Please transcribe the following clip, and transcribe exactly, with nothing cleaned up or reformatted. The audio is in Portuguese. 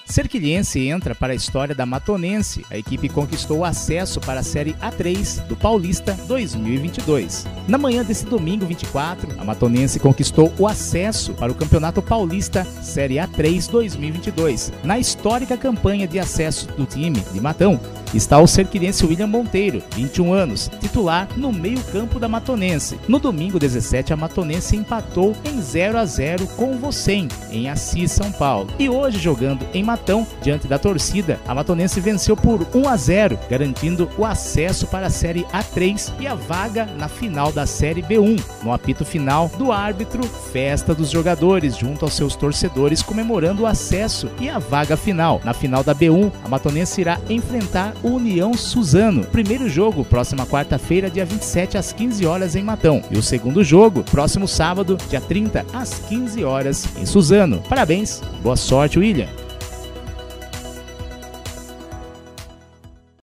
Cerquilhense entra para a história da Matonense. A equipe conquistou o acesso para a Série A três do Paulista dois mil e vinte e dois. Na manhã desse domingo vinte e quatro, a Matonense conquistou o acesso para o Campeonato Paulista Série A três dois mil e vinte e dois. Na histórica campanha de acesso do time de Matão, está o cerquilhense William Monteiro, vinte e um anos, titular no meio-campo da Matonense. No domingo dezessete, a Matonense empatou em zero a zero com o Vocém, em Assis, São Paulo. E hoje, jogando em Matão, diante da torcida, a Matonense venceu por um a zero, garantindo o acesso para a Série A três e a vaga na final da Série B um. No apito final do árbitro, festa dos jogadores junto aos seus torcedores comemorando o acesso e a vaga final. Na final da B um, a Matonense irá enfrentar o União Suzano. Primeiro jogo, próxima quarta-feira, dia vinte e sete, às quinze horas, em Matão. E o segundo jogo, próximo sábado, dia trinta, às quinze horas, em Suzano. Parabéns, boa sorte, William!